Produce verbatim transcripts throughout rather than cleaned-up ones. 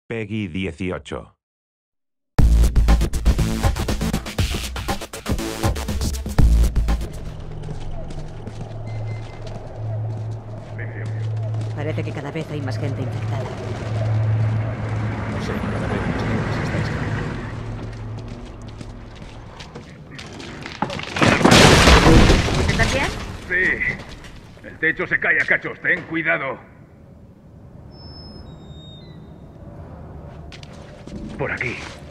Peggy dieciocho. Parece que cada vez hay más gente infectada. Sí, cada vez más gente se está escapando. ¿Estás bien? Sí. El techo se cae a cachos. Ten cuidado. Por aquí.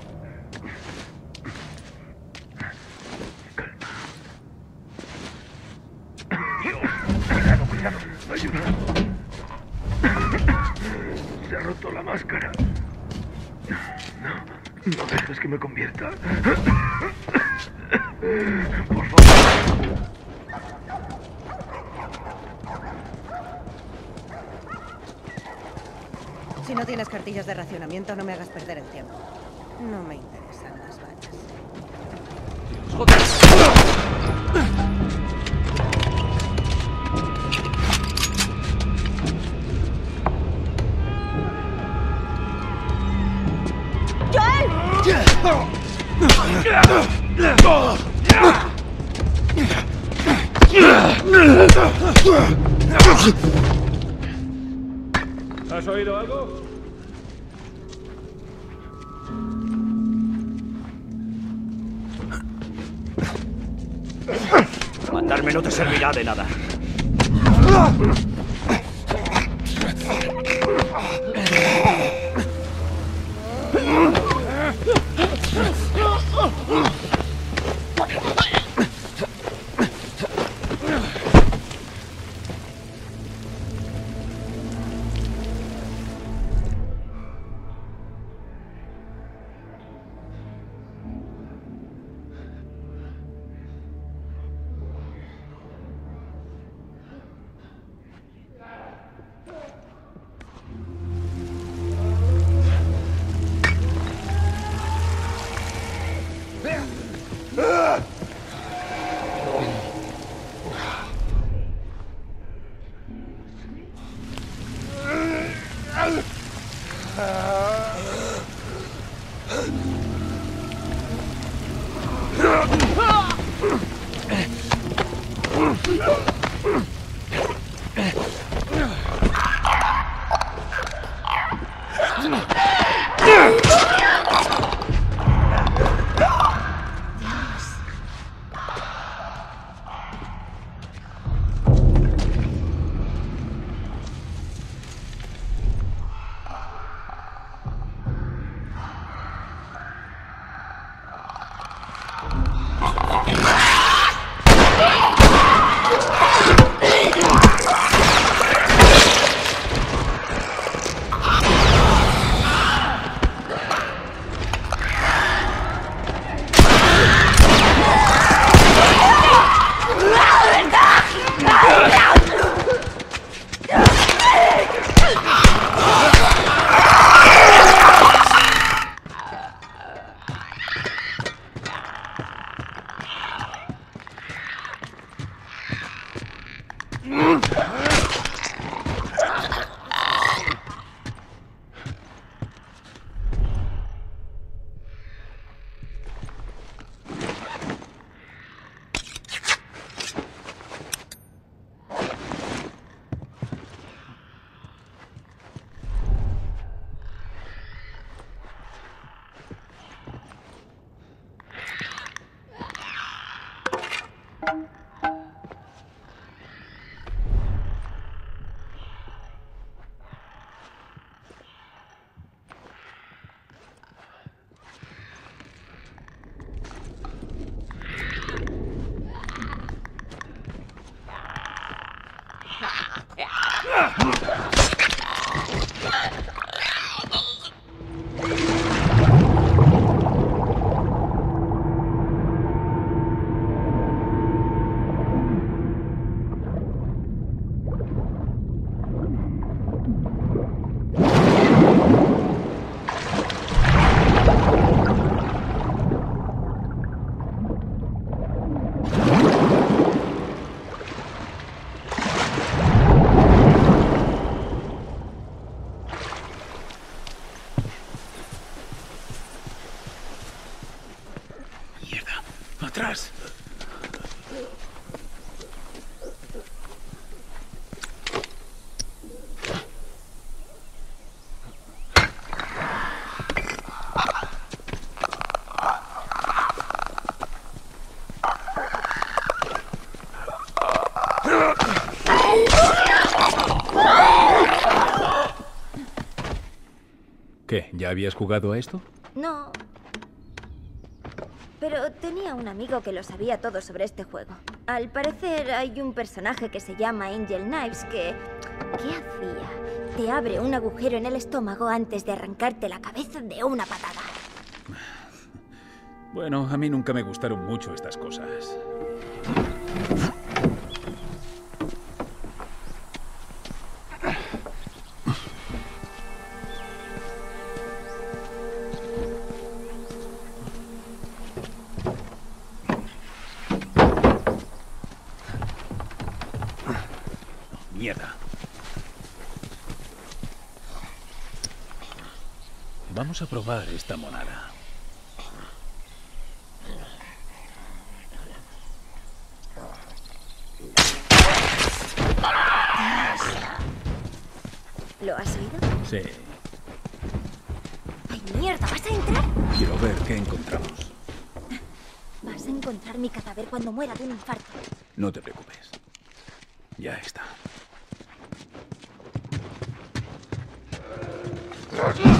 Cuidado, cuidado. Ayuda. Se ha roto la máscara. No, no dejes que me convierta. Por favor. Si no tienes cartillas de racionamiento, no me hagas perder el tiempo. No me interesan las balas. ¿Has oído algo? Matarme no te servirá de nada. atrás. ¿Qué? ¿Ya habías jugado a esto? No. Pero tenía un amigo que lo sabía todo sobre este juego. Al parecer hay un personaje que se llama Angel Knives que... ¿Qué hacía? Te abre un agujero en el estómago antes de arrancarte la cabeza de una patada. Bueno, a mí nunca me gustaron mucho estas cosas. Mierda. Vamos a probar esta monada. ¿Lo has oído? Sí. ¡Ay, mierda! ¿Vas a entrar? Quiero ver qué encontramos. Vas a encontrar mi cadáver cuando muera de un infarto. No te preocupes. Ya está.